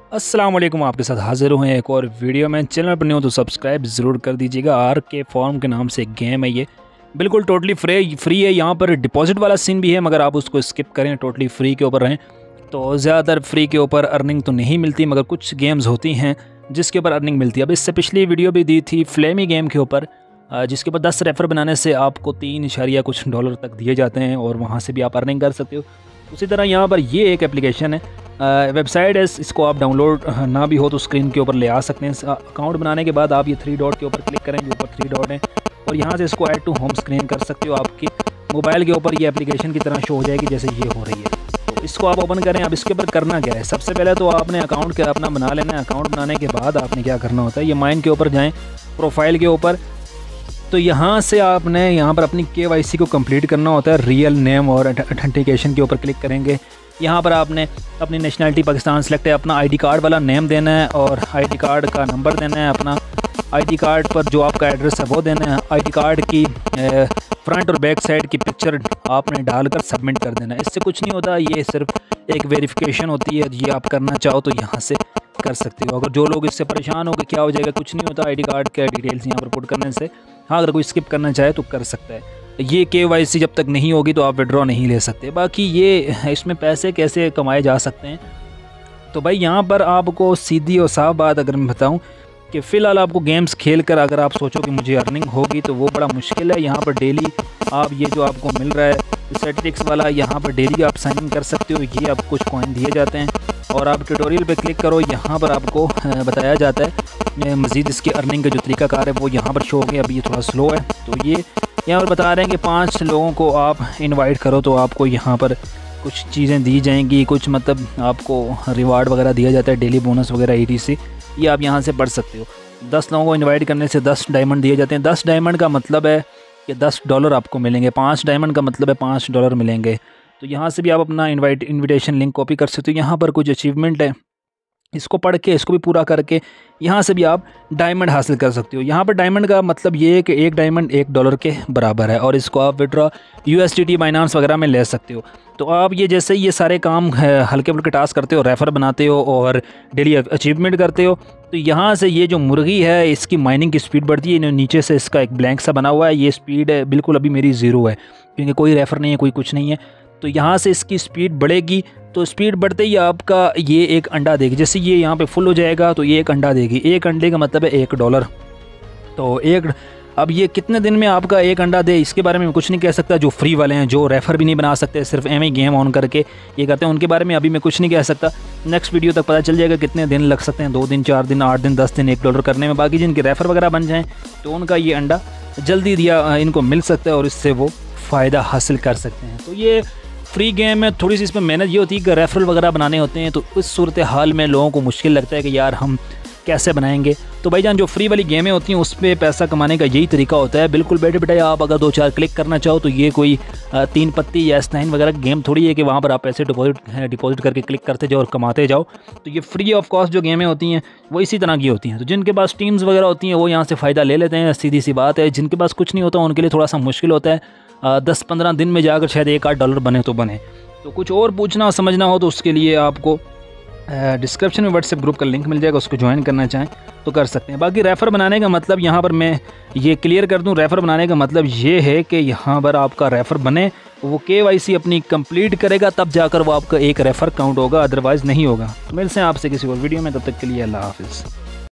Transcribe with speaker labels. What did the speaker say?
Speaker 1: अस्सलाम वालेकुम, आपके साथ हाज़िर हुए एक और वीडियो में। चैनल पर नहीं हो तो सब्सक्राइब ज़रूर कर दीजिएगा। RK फॉर्म के नाम से एक गेम है, ये बिल्कुल टोटली फ्री है। यहाँ पर डिपॉजिट वाला सीन भी है, मगर आप उसको स्किप करें, टोटली फ्री के ऊपर रहें तो ज़्यादातर फ्री के ऊपर अर्निंग तो नहीं मिलती, मगर कुछ गेम्स होती हैं जिसके ऊपर अर्निंग मिलती है। अब इससे पिछली वीडियो भी दी थी फ्लेमी गेम के ऊपर, जिसके ऊपर 10 रेफ़र बनाने से आपको $3 तक दिए जाते हैं और वहाँ से भी आप अर्निंग कर सकते हो। उसी तरह यहाँ पर ये एक एप्लीकेशन है, वेबसाइट है, इसको आप डाउनलोड ना भी हो तो स्क्रीन के ऊपर ले आ सकते हैं। अकाउंट बनाने के बाद आप ये 3 डॉट के ऊपर क्लिक करेंगे, ऊपर 3 डॉट हैं और यहाँ से इसको ऐड टू होम स्क्रीन कर सकते हो। आपकी मोबाइल के ऊपर ये एप्लीकेशन की तरह शो हो जाएगी जैसे ये हो रही है। तो इसको आप ओपन करें। अब इसके ऊपर करना क्या है, सबसे पहले तो आपने अकाउंट अपना बना लेना है। अकाउंट बनाने के बाद आपने क्या करना होता है, ये माइन के ऊपर जाएँ, प्रोफाइल के ऊपर, तो यहाँ से आपने यहाँ पर अपनी KYC को कंप्लीट करना होता है। रियल नेम और ऑथेंटिकेशन के ऊपर क्लिक करेंगे। यहाँ पर आपने अपनी नेशनलिटी पाकिस्तान सेलेक्ट है, अपना ID कार्ड वाला नेम देना है और ID कार्ड का नंबर देना है। अपना ID कार्ड पर जो आपका एड्रेस है वो देना है। ID कार्ड की फ्रंट और बैक साइड की पिक्चर आपने डालकर सबमिट कर देना है। इससे कुछ नहीं होता, ये सिर्फ एक वेरिफिकेशन होती है। ये आप करना चाहो तो यहाँ से कर सकते हो। अगर जो लोग इससे परेशान हो कि क्या हो जाएगा, कुछ नहीं होता। ID कार्ड के डिटेल्स यहाँ पर पुट करने से, हाँ, अगर कोई स्किप करना चाहे तो कर सकता है। ये KYC जब तक नहीं होगी तो आप विड्रॉ नहीं ले सकते। बाकी ये इसमें पैसे कैसे कमाए जा सकते हैं, तो भाई यहाँ पर आपको सीधी और साफ बात अगर मैं बताऊँ कि फ़िलहाल आपको गेम्स खेल कर अगर आप सोचो कि मुझे अर्निंग होगी तो वो बड़ा मुश्किल है। यहाँ पर डेली आप ये जो आपको मिल रहा है स्टैटिस्टिक्स वाला, यहाँ पर डेली आप साइन इन कर सकते हो। ये आपको कुछ कॉइन दिए जाते हैं और आप ट्यूटोरियल पे क्लिक करो, यहाँ पर आपको बताया जाता है मज़ीद इसके अर्निंग का जो तरीकाकार है वो यहाँ पर शो हो गया। अभी ये थोड़ा स्लो है, तो ये यहाँ पर बता रहे हैं कि 5 लोगों को आप इनवाइट करो तो आपको यहाँ पर कुछ चीज़ें दी जाएंगी, कुछ मतलब आपको रिवार्ड वगैरह दिया जाता है, डेली बोनस वगैरह ETC। ये आप यहाँ से पढ़ सकते हो। 10 लोगों को इनवाइट करने से 10 डायमंड दिए जाते हैं। 10 डायमंड का मतलब है कि $10 आपको मिलेंगे। 5 डायमंड का मतलब है $5 मिलेंगे। तो यहाँ से भी आप अपना इन्विटेशन लिंक कॉपी कर सकते हो। यहाँ पर कुछ अचीवमेंट है, इसको पढ़ के इसको भी पूरा करके यहाँ से भी आप डायमंड हासिल कर सकते हो। यहाँ पर डायमंड का मतलब ये है कि एक डायमंड $1 के बराबर है और इसको आप विड्रॉ USDT बाइनांस वगैरह में ले सकते हो। तो आप ये जैसे ही ये सारे काम हल्के फुल्के टास्क करते हो, रेफ़र बनाते हो और डेली अचीवमेंट करते हो, तो यहाँ से ये जो मुर्गी है इसकी माइनिंग की स्पीड बढ़ती है। नीचे से इसका एक ब्लैंक सा बना हुआ है, ये स्पीड बिल्कुल अभी मेरी 0 है क्योंकि कोई रेफ़र नहीं है, कोई कुछ नहीं है। तो यहाँ से इसकी स्पीड बढ़ेगी, तो स्पीड बढ़ते ही आपका ये एक अंडा देगी। जैसे ये यहाँ पे फुल हो जाएगा तो ये एक अंडा देगी। एक अंडे का मतलब है $1। तो अब ये कितने दिन में आपका एक अंडा दे इसके बारे में मैं कुछ नहीं कह सकता। जो फ्री वाले हैं, जो रेफ़र भी नहीं बना सकते, सिर्फ एम ही गेम ऑन करके ये करते हैं, उनके बारे में अभी मैं कुछ नहीं कह सकता। नेक्स्ट वीडियो तक पता चल जाएगा कितने दिन लग सकते हैं, 2 दिन, 4 दिन, 8 दिन, 10 दिन $1 करने में। बाकी जिनके रेफ़र वगैरह बन जाएँ तो उनका ये अंडा जल्दी इनको मिल सकता है और इससे वो फ़ायदा हासिल कर सकते हैं। तो ये फ्री गेम है, थोड़ी सी इसमें मेहनत ये होती है कि रेफरल वगैरह बनाने होते हैं, तो इस सूरत हाल में लोगों को मुश्किल लगता है कि यार हम कैसे बनाएंगे। तो भाईजान जो फ्री वाली गेमें होती हैं उस पर पैसा कमाने का यही तरीका होता है। बिल्कुल बैठे बैठे आप अगर 2-4 क्लिक करना चाहो तो ये कोई 3 पत्ती या S9 वगैरह की गेम थोड़ी है कि वहाँ पर आप पैसे डिपॉजिट करके क्लिक करते जाओ और कमाते जाओ। तो ये फ्री ऑफ कॉस्ट जो गेमें होती हैं वो इसी तरह की होती हैं। तो जिनके पास टीम्स वगैरह होती हैं वो यहाँ से फ़ायदा ले लेते हैं, सीधी सी बात है। जिनके पास कुछ नहीं होता उनके लिए थोड़ा सा मुश्किल होता है। 10-15 दिन में जाकर शायद $1-8 बने तो बने। तो कुछ और पूछना समझना हो तो उसके लिए आपको डिस्क्रिप्शन में व्हाट्सएप ग्रुप का लिंक मिल जाएगा, उसको ज्वाइन करना चाहें तो कर सकते हैं। बाकी रेफ़र बनाने का मतलब यहाँ पर मैं ये क्लियर कर दूँ, रेफ़र बनाने का मतलब ये है कि यहाँ पर आपका रेफ़र बने, वो KYC अपनी कंप्लीट करेगा तब जाकर वो आपका एक रेफ़र काउंट होगा, अदरवाइज़ नहीं होगा। तो मिलते हैं आपसे किसी और वीडियो में, तब तक के लिए अल्लाह हाफ़िज़।